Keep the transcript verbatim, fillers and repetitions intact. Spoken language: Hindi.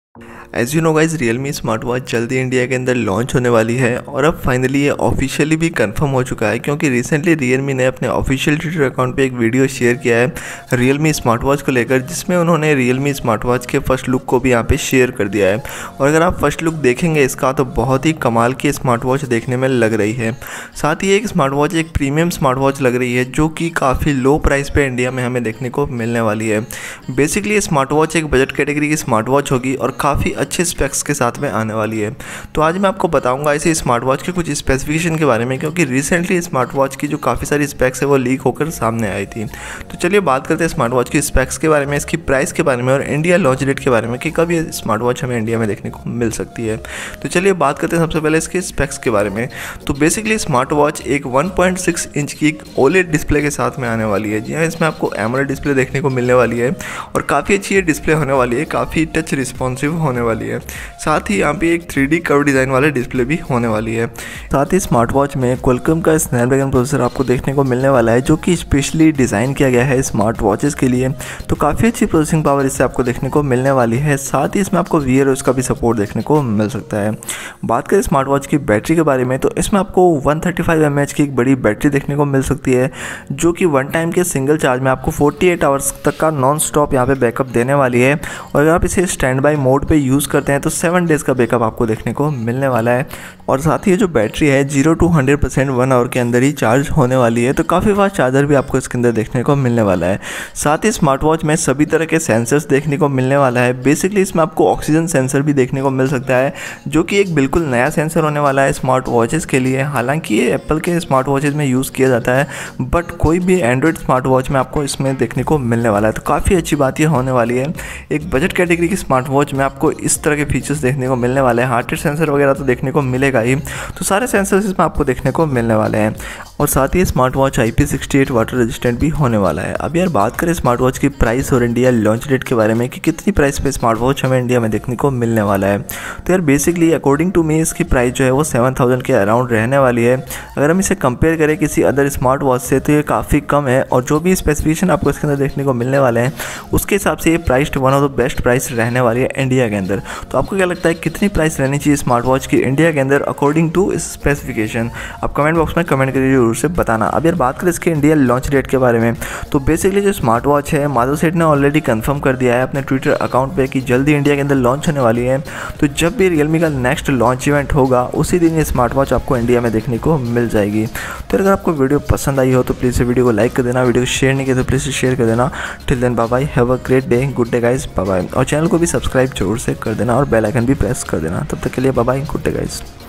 As you know guys realme smart watch जल्दी इंडिया के अंदर लॉन्च होने वाली है और अब फाइनली ये ऑफिशियली भी कंफर्म हो चुका है, क्योंकि रिसेंटली रियलमी ने अपने ऑफिशियल ट्विटर अकाउंट पे एक वीडियो शेयर किया है रियलमी स्मार्ट वॉच को लेकर, जिसमें उन्होंने रियलमी स्मार्ट वॉच के फर्स्ट लुक को भी यहाँ पे शेयर कर दिया है। और अगर आप फर्स्ट लुक देखेंगे इसका तो बहुत ही कमाल की स्मार्ट वॉच देखने में लग रही है। साथ ही एक स्मार्ट वॉच एक प्रीमियम स्मार्ट वॉच लग रही है जो कि काफ़ी लो प्राइस पे इंडिया में हमें देखने को मिलने वाली है। बेसिकली स्मार्ट वॉच एक बजट कैटेगरी की स्मार्ट वॉच होगी और काफ़ी अच्छे स्पेक्स के साथ में आने वाली है। तो आज मैं आपको बताऊंगा इसी स्मार्ट वॉच के कुछ स्पेसिफिकेशन के बारे में, क्योंकि रिसेंटली स्मार्ट वॉच की जो काफ़ी सारी स्पेक्स है वो लीक होकर सामने आई थी। तो चलिए बात करते हैं स्मार्ट वॉच की स्पेक्स के बारे में, इसकी प्राइस के बारे में और इंडिया लॉन्च डेट के बारे में कि कब ये स्मार्ट वॉच हमें इंडिया में देखने को मिल सकती है। तो चलिए बात करते हैं सबसे पहले इसके स्पेक्स के बारे में। तो बेसिकली स्मार्ट वॉच एक वन पॉइंट सिक्स इंच की ओलेड डिस्प्ले के साथ में आने वाली है। जी हाँ, इसमें आपको एमोलेड डिस्प्ले देखने को मिलने वाली है और काफ़ी अच्छी ये डिस्प्ले होने वाली है, काफ़ी टच रिस्पॉन्सिव होने वाली है। साथ ही यहाँ पे एक थ्री डी कर्व डिज़ाइन वाले डिस्प्ले भी होने वाली है। साथ ही स्मार्ट वॉच में क्वालकॉम का स्नैपड्रैगन प्रोसेसर आपको देखने को मिलने वाला है, जो कि स्पेशली डिज़ाइन किया गया है स्मार्ट वॉचेस के लिए। तो काफ़ी अच्छी प्रोसेसिंग पावर इससे आपको देखने को मिलने वाली है। साथ ही इसमें आपको वी आर ओएस का भी सपोर्ट देखने को मिल सकता है। बात करें स्मार्ट वॉच की बैटरी के बारे में, तो इसमें आपको one thirty five M H की एक बड़ी बैटरी देखने को मिल सकती है, जो कि वन टाइम के सिंगल चार्ज में आपको फोर्टी एट आवर्स तक का नॉन स्टॉप यहाँ पे बैकअप देने वाली है। और अगर आप इसे स्टैंड बाई मोड पे यूज़ करते हैं तो सेवन डेज़ का बैकअप आपको देखने को मिलने वाला है। और साथ ही ये जो बैटरी है zero to hundred percent one hour के अंदर ही चार्ज होने वाली है। तो काफ़ी फास्ट चार्जर भी आपको इसके अंदर देखने को मिलने वाला है। साथ ही स्मार्ट वॉच में सभी तरह के सेंसर्स देखने को मिलने वाला है। बेसिकली इसमें आपको ऑक्सीजन सेंसर भी देखने को मिल सकता है, जो कि एक बिल्कुल नया सेंसर होने वाला है स्मार्ट वॉचेस के लिए। हालांकि ये एप्पल के स्मार्ट वॉचेस में यूज़ किया जाता है, बट कोई भी एंड्रॉयड स्मार्ट वॉच में आपको इसमें देखने को मिलने वाला है। तो काफ़ी अच्छी बात ये होने वाली है, एक बजट कैटेगरी की स्मार्ट वॉच में आपको इस तरह के फीचर्स देखने को मिलने वाले हैं। हार्ट रेट सेंसर वगैरह तो देखने को मिलेगा ही, तो सारे सेंसर्स इसमें आपको देखने को मिलने वाले हैं। और साथ ही smart watch I P sixty eight water resistant भी होने वाला है। अब यार बात करें स्मार्ट वॉच की प्राइस और इंडिया लॉन्च डेट के बारे में कि कितनी प्राइस पे स्मार्ट वॉच हमें इंडिया में देखने को मिलने वाला है। तो यार बेसिकली अकॉर्डिंग टू मी इसकी प्राइस जो है वो सेवन थाउजेंड के अराउंड रहने वाली है। अगर हम इसे कंपेयर करें किसी अदर स्मार्ट वॉच से तो ये काफ़ी कम है, और जो भी स्पेसिफिकेशन आपको इसके अंदर देखने को मिलने वाले हैं उसके हिसाब से ये price one of the best price रहने वाली है इंडिया के अंदर। तो आपको क्या लगता है कितनी प्राइस रहनी चाहिए स्मार्ट वॉच की इंडिया के अंदर अकॉर्डिंग टू स्पेसिफिकेशन? आप कमेंट बॉक्स में कमेंट करके जरूर से बताना। अब यार बात करें इसके इंडिया लॉन्च डेट के बारे में, तो बेसिकली जो स्मार्ट वॉच है माधव सेठ ने ऑलरेडी कंफर्म कर दिया है अपने ट्विटर अकाउंट पे कि जल्दी इंडिया के अंदर लॉन्च होने वाली है। तो जब भी रियलमी का नेक्स्ट लॉन्च इवेंट होगा उसी दिन ये स्मार्ट वॉच आपको इंडिया में देखने को मिल जाएगी। तो अगर आपको वीडियो पसंद आई हो तो प्लीज़ वीडियो को लाइक कर देना, वीडियो को शेयर नहीं किया तो प्लीज़ शेयर कर देना। Till then bye bye, have a great day, good day guys, bye bye. और चैनल को भी सब्सक्राइब जरूर से कर देना और बेल आइकन भी प्रेस कर देना। तब तक के लिए bye bye, good day guys.